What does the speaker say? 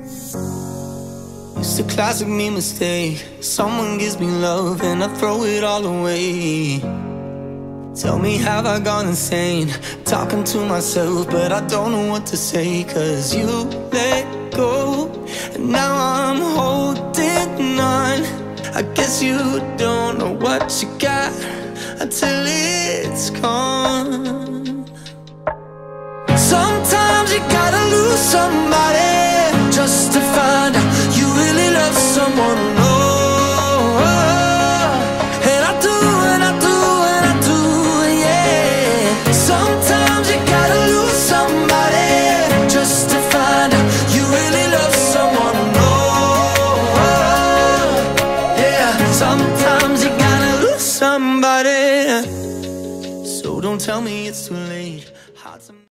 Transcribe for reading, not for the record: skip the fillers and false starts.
It's a classic me mistake. Someone gives me love and I throw it all away. Tell me, have I gone insane? Talking to myself, but I don't know what to say. Cause you let go, and now I'm holding on. I guess you don't know what you got until it's gone. Sometimes you gotta lose somebody